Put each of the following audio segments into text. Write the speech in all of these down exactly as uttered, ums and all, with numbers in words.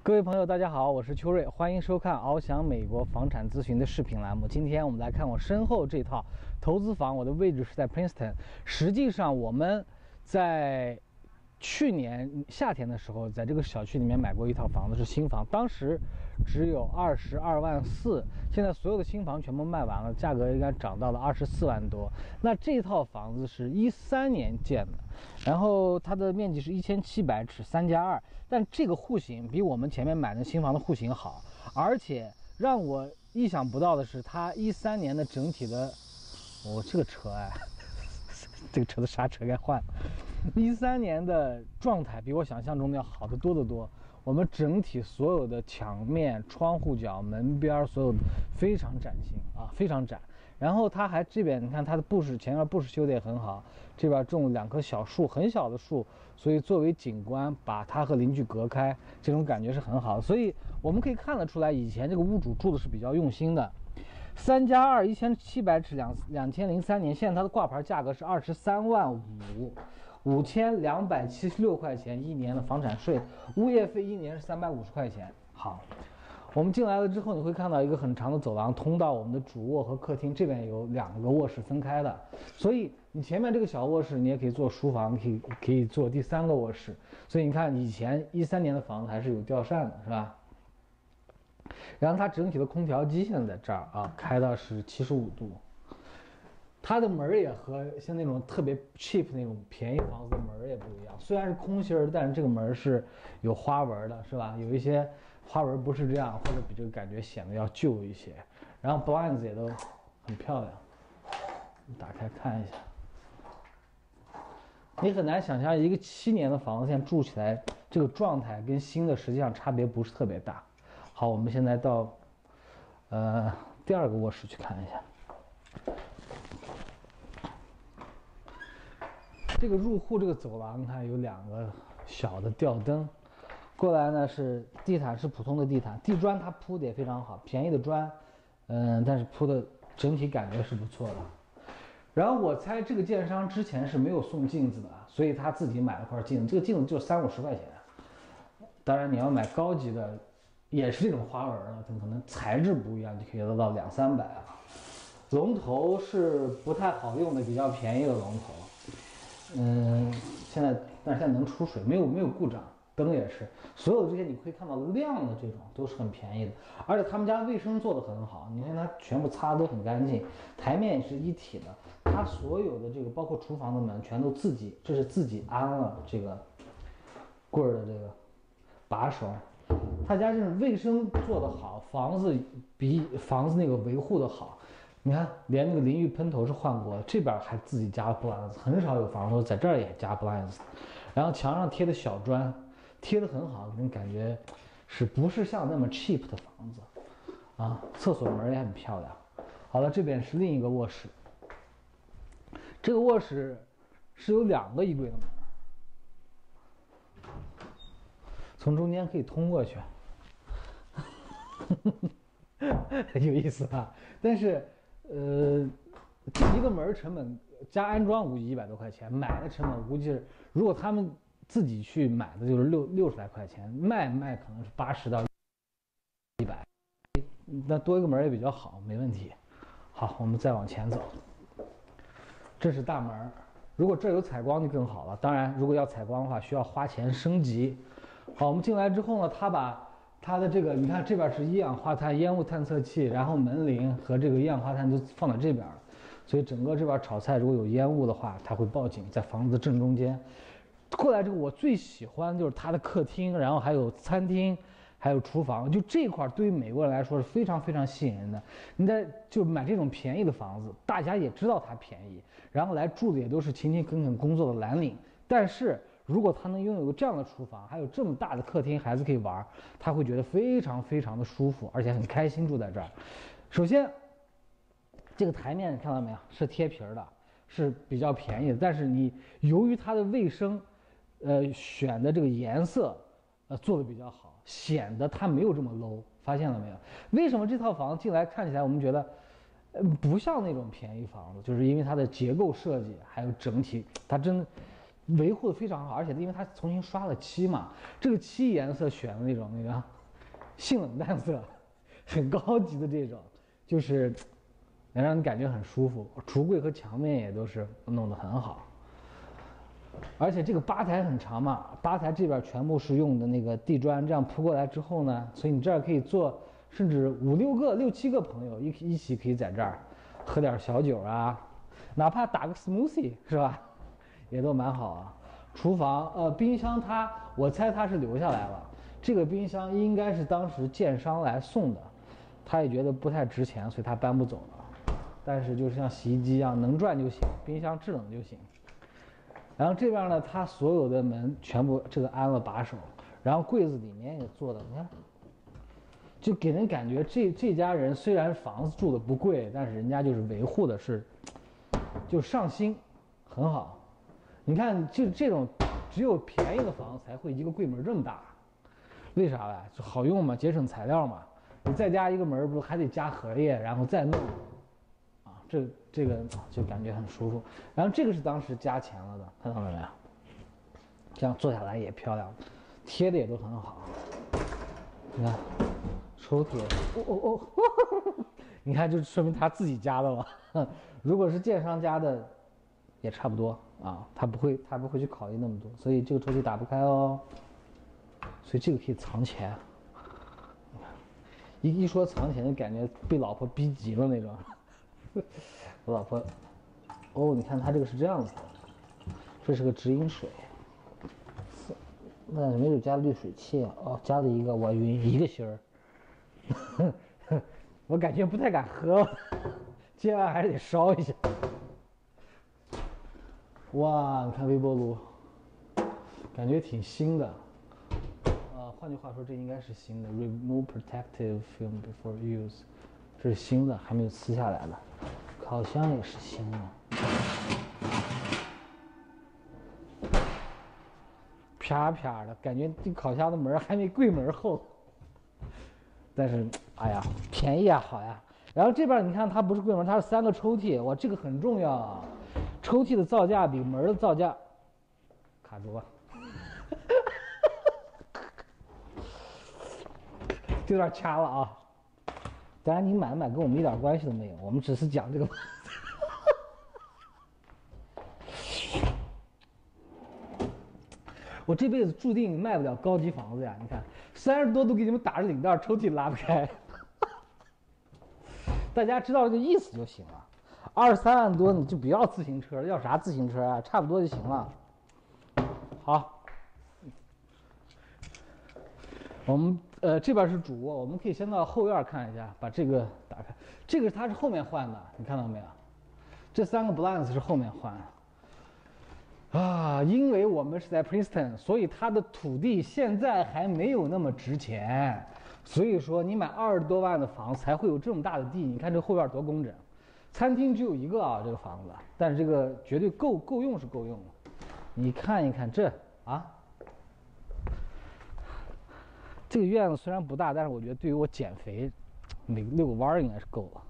各位朋友，大家好，我是秋瑞，欢迎收看翱翔美国房产咨询的视频栏目。今天我们来看我身后这套投资房，我的位置是在 Princeton。实际上我们在去年夏天的时候，在这个小区里面买过一套房子，是新房，当时只有二十二万四，现在所有的新房全部卖完了，价格应该涨到了二十四万多。那这套房子是一三年建的，然后它的面积是一千七百尺，三加二，但这个户型比我们前面买的新房的户型好，而且让我意想不到的是，它一三年的整体的，我、哦、这个车哎。这个车的刹车该换了。一三年的状态比我想象中的要好得多得多。我们整体所有的墙面、窗户角、门边，所有非常崭新啊，非常展。然后它还这边，你看它的布饰，前面布饰修得也很好。这边种了两棵小树，很小的树，所以作为景观，把它和邻居隔开，这种感觉是很好的。所以我们可以看得出来，以前这个屋主住的是比较用心的。三加二一千七百尺，两两千零三年，现在它的挂牌价格是二十三万五，五千两百七十六块钱一年的房产税，物业费一年是三百五十块钱。好，我们进来了之后，你会看到一个很长的走廊，通到我们的主卧和客厅，这边有两个卧室分开的，所以你前面这个小卧室你也可以做书房，可以可以做第三个卧室。所以你看，以前一三年的房子还是有吊扇的，是吧？然后它整体的空调机现在在这儿啊，开到是七十五度。它的门也和像那种特别 cheap 那种便宜房子的门也不一样，虽然是空心儿，但是这个门是有花纹的，是吧？有一些花纹不是这样，或者比这个感觉显得要旧一些。然后 blinds 也都很漂亮，打开看一下。你很难想象一个七年的房子现在住起来这个状态跟新的实际上差别不是特别大。好，我们现在到呃第二个卧室去看一下。这个入户这个走廊，它有两个小的吊灯。过来呢是地毯，是普通的地毯，地砖它铺的也非常好，便宜的砖，嗯，但是铺的整体感觉是不错的。然后我猜这个建商之前是没有送镜子的，所以他自己买了块镜子，这个镜子就三五十块钱。当然你要买高级的。也是这种花纹了，它可能材质不一样，就可以得到两三百啊。龙头是不太好用的，比较便宜的龙头。嗯，现在但是现在能出水，没有没有故障，灯也是，所有这些你可以看到亮的这种都是很便宜的，而且他们家卫生做得很好，你看它全部擦得都很干净，台面也是一体的，它所有的这个包括厨房的门全都自己，这是自己安了这个棍儿的这个把手。他家就是卫生做得好，房子比房子那个维护的好。你看，连那个淋浴喷头是换过的，这边还自己加了 blinds， 很少有房子在这儿也加 blinds。然后墙上贴的小砖，贴得很好，那种感觉是不是像那么 cheap 的房子啊？厕所门也很漂亮。好了，这边是另一个卧室，这个卧室是有两个衣柜的门。从中间可以通过去，有意思吧？但是，呃，一个门成本加安装估计一百多块钱，买的成本估计是，如果他们自己去买的就是六六十来块钱，卖卖可能是八十到一百，那多一个门也比较好，没问题。好，我们再往前走，这是大门，如果这有采光就更好了。当然，如果要采光的话，需要花钱升级。好，我们进来之后呢，他把他的这个，你看这边是一氧化碳烟雾探测器，然后门铃和这个一氧化碳就放在这边了，所以整个这边炒菜如果有烟雾的话，它会报警，在房子正中间。过来之后，我最喜欢就是它的客厅，然后还有餐厅，还有厨房，就这块对于美国人来说是非常非常吸引人的。你在就买这种便宜的房子，大家也知道它便宜，然后来住的也都是勤勤恳恳工作的蓝领，但是。如果他能拥有这样的厨房，还有这么大的客厅，孩子可以玩，他会觉得非常非常的舒服，而且很开心住在这儿。首先，这个台面看到没有，是贴皮的，是比较便宜的。但是你由于它的卫生，呃，选的这个颜色，呃，做的比较好，显得它没有这么 low。发现了没有？为什么这套房进来看起来我们觉得，呃，不像那种便宜房子，就是因为它的结构设计还有整体，它真的。 维护的非常好，而且因为它重新刷了漆嘛，这个漆颜色选的那种那个性冷淡色，很高级的这种，就是能让你感觉很舒服。橱柜和墙面也都是弄得很好，而且这个吧台很长嘛，吧台这边全部是用的那个地砖，这样铺过来之后呢，所以你这儿可以坐甚至五六个、六七个朋友一一起可以在这儿喝点小酒啊，哪怕打个 smoothie 是吧？也都蛮好啊。厨房呃冰箱它我猜它是留下来了，这个冰箱应该是当时建商来送的，他也觉得不太值钱，所以他搬不走了。但是就是像洗衣机一样能转就行，冰箱制冷就行。然后这边呢，它所有的门全部这个安了把手，然后柜子里面也做的，你看，就给人感觉这这家人虽然房子住的不贵，但是人家就是维护的是就上心，很好。你看，就这种只有便宜的房子才会一个柜门这么大，为啥呢？就好用嘛，节省材料嘛。你再加一个门，不还得加荷叶，然后再弄，啊，这这个就感觉很舒服。然后这个是当时加钱了的，看到了没有？这样坐下来也漂亮，贴的也都很好。你看，抽屉，哦哦哦，你看，就说明他自己加的了。如果是建商加的，也差不多啊，他不会，他不会去考虑那么多，所以这个抽屉打不开哦。所以这个可以藏钱。一一说藏钱，就感觉被老婆逼急了那种。我老婆，哦，你看它这个是这样子的，这是个直饮水，那没有加滤水器啊？哦，加了一个，我晕，一个芯儿。我感觉不太敢喝，今晚还是得烧一下。哇，你看微波炉，感觉挺新的。呃，换句话说，这应该是新的 ，Remove protective film before use， 这是新的，还没有撕下来的。烤箱也是新的，啪啪的，感觉这烤箱的门还没柜门厚。但是，哎呀，便宜啊，好呀。然后这边你看，它不是柜门，它是三个抽屉，哇，这个很重要啊。抽屉的造价比门的造价卡住了，有点掐了啊。当然，你买不买跟我们一点关系都没有，我们只是讲这个。我这辈子注定卖不了高级房子呀！你看，三十多都给你们打着领带，抽屉拉不开。大家知道这个意思就行了。二十三万多你就不要自行车了，要啥自行车啊？差不多就行了。好，我们呃这边是主卧，我们可以先到后院看一下，把这个打开。这个它是后面换的，你看到没有？这三个 blinds 是后面换的。啊，因为我们是在 Princeton， 所以它的土地现在还没有那么值钱，所以说你买二十多万的房才会有这么大的地。你看这后院多工整。餐厅只有一个啊，这个房子，但是这个绝对够够用是够用的。你看一看这啊，这个院子虽然不大，但是我觉得对于我减肥，每遛个弯应该是够了。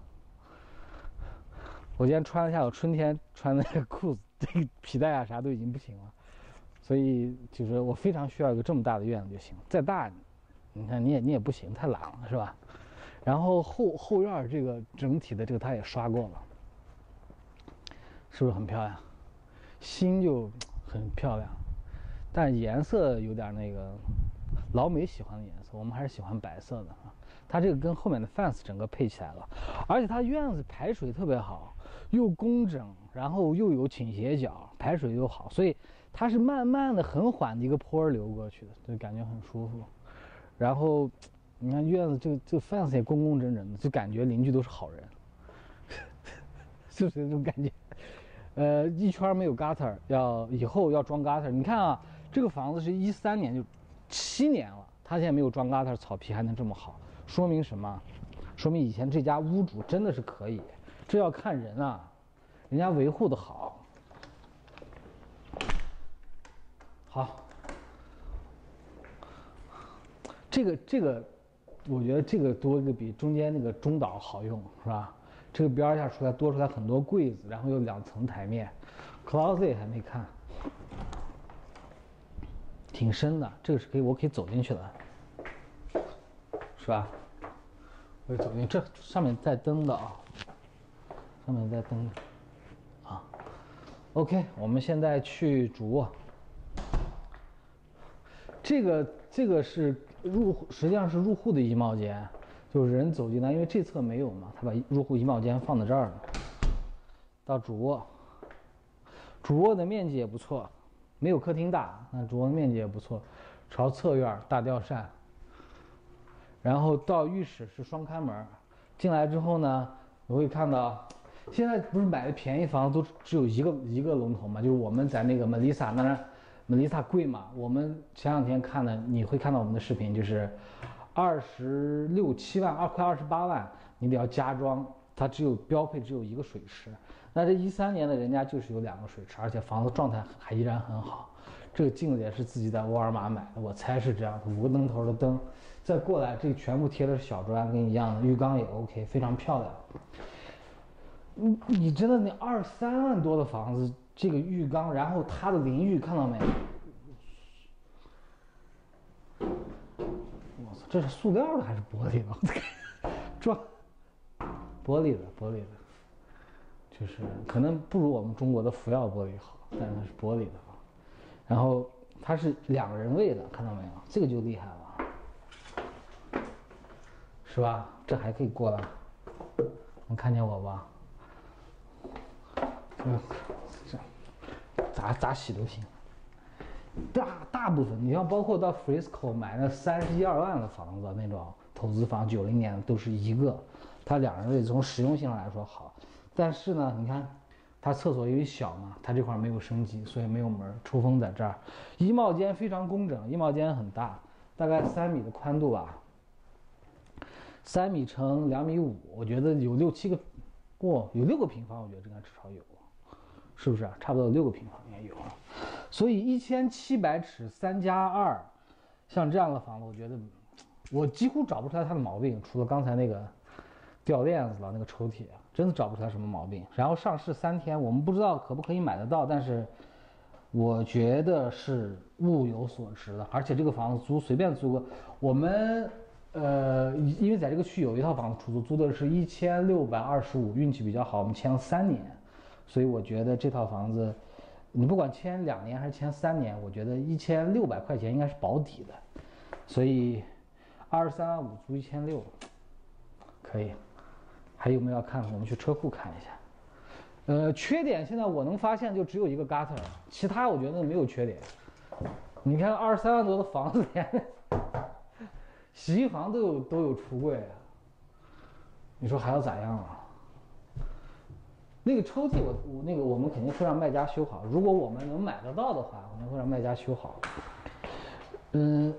我今天穿了一下我春天穿的那个裤子，这个皮带啊啥都已经不行了，所以就是我非常需要一个这么大的院子就行。再大，你看你也你也不行，太懒了是吧？然后后后院这个整体的这个它也刷过了，是不是很漂亮？新就很漂亮，但颜色有点那个老美喜欢的颜色，我们还是喜欢白色的啊。它这个跟后面的 fence 整个配起来了，而且它院子排水特别好，又工整，然后又有倾斜角，排水又好，所以它是慢慢的、很缓的一个坡流过去的，就感觉很舒服。然后你看院子这个这个 fence 也工工整整的，就感觉邻居都是好人，是不是这种感觉？呃，一圈没有 gutter， 要以后要装 gutter。你看啊，这个房子是一三年就七年了，他现在没有装 gutter， 草皮还能这么好，说明什么？说明以前这家屋主真的是可以，这要看人啊，人家维护的好。好，这个这个，我觉得这个多一个比中间那个中岛好用，是吧？这个边下出来多出来很多柜子，然后有两层台面 ，closet 还没看。 挺深的，这个是可以，我可以走进去的，是吧？我走进这上面带灯的啊，上面带灯的啊。OK， 我们现在去主卧。这个这个是入实际上是入户的衣帽间，就是人走进来，因为这侧没有嘛，他把入户衣帽间放在这儿了。到主卧，主卧的面积也不错，没有客厅大，那主卧的面积也不错，朝侧院大吊扇。然后到浴室是双开门，进来之后呢，我会看到，现在不是买的便宜房都只有一个一个龙头嘛，就是我们在那个 Melissa 那，Melissa 贵嘛，我们前两天看的，你会看到我们的视频，就是二十六七万，二快二十八万，你得要加装，它只有标配只有一个水池。那这一三年的人家就是有两个水池，而且房子状态还依然很好。这个镜子也是自己在沃尔玛买的，我猜是这样，五个灯头的灯。再过来，这个全部贴的是小砖，跟你一样的，浴缸也 OK， 非常漂亮。你你真的那二三万多的房子，这个浴缸，然后它的淋浴看到没？我操，这是塑料的还是玻璃的？装玻璃的，玻璃的。就是可能不如我们中国的福耀玻璃好，但是它是玻璃的啊。然后它是两人位的，看到没有？这个就厉害了，是吧？这还可以过来，能看见我吧？嗯，这咋咋洗都行。大大部分，你像包括到 Frisco 买那三十一二万的房子那种投资房，九零年都是一个，它两人位从实用性上来说好。但是呢，你看，它厕所因为小嘛，它这块没有升级，所以没有门，抽风在这儿。衣帽间非常工整，衣帽间很大，大概三米的宽度吧，三米乘两米五，我觉得有六七个，哇，有六个平方，我觉得这个至少有，是不是啊？差不多有六个平方应该有。所以一千七百尺三加二，像这样的房子，我觉得我几乎找不出来它的毛病，除了刚才那个掉链子了那个抽屉。真的找不出来什么毛病。然后上市三天，我们不知道可不可以买得到，但是我觉得是物有所值的。而且这个房子租随便租个，我们呃，因为在这个区有一套房子出租，租的是一千六百二十五，运气比较好，我们签了三年，所以我觉得这套房子，你不管签两年还是签三年，我觉得一千六百块钱应该是保底的。所以二十三万五租一千六，可以。还有没有要看？我们去车库看一下。呃，缺点现在我能发现就只有一个 gutter， 其他我觉得没有缺点。你看二十三万多的房子，连洗衣房都有都有橱柜啊，你说还要咋样啊？那个抽屉我我那个我们肯定会让卖家修好，如果我们能买得到的话，我们会让卖家修好。嗯。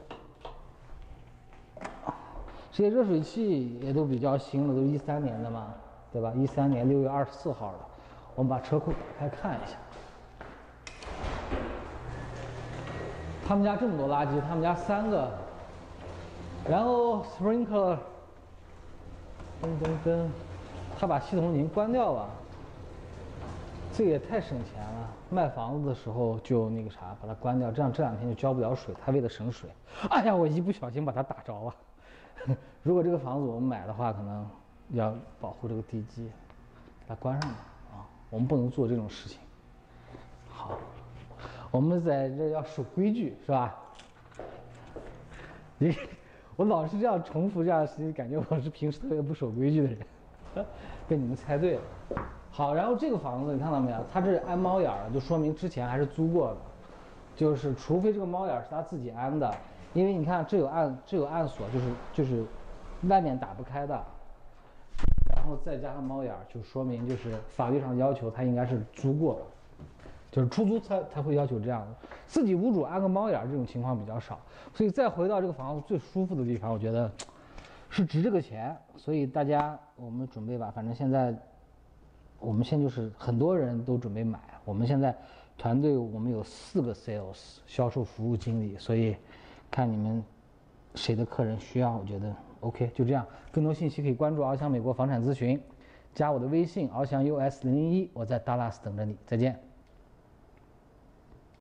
这些热水器也都比较新了，都一三年的嘛，对吧？一三年六月二十四号的，我们把车库打开看一下。他们家这么多垃圾，他们家三个，然后 sprinkler， 噔噔噔，他把系统已经关掉了，这个也太省钱了。卖房子的时候就那个啥，把它关掉，这样这两天就交不了水。他为了省水，哎呀，我一不小心把它打着了。如果这个房子我们买的话，可能要保护这个地基，给它关上吧啊！我们不能做这种事情。好，我们在这要守规矩，是吧？你，我老是这样重复这样的事情，感觉我是平时特别不守规矩的人。被你们猜对了。好，然后这个房子你看到没有？它这是安猫眼儿，就说明之前还是租过的，就是除非这个猫眼是他自己安的。因为你看，这有暗，这有暗锁，就是就是外面打不开的，然后再加上猫眼，就说明就是法律上要求它应该是租过的，就是出租才才会要求这样的。自己屋主安个猫眼这种情况比较少，所以再回到这个房子最舒服的地方，我觉得是值这个钱。所以大家我们准备吧，反正现在我们现在就是很多人都准备买，我们现在团队我们有四个 sales 销售服务经理，所以。看你们谁的客人需要，我觉得 OK， 就这样。更多信息可以关注翱翔美国房产咨询，加我的微信翱翔 U S 零零一，我在 Dallas 等着你，再见。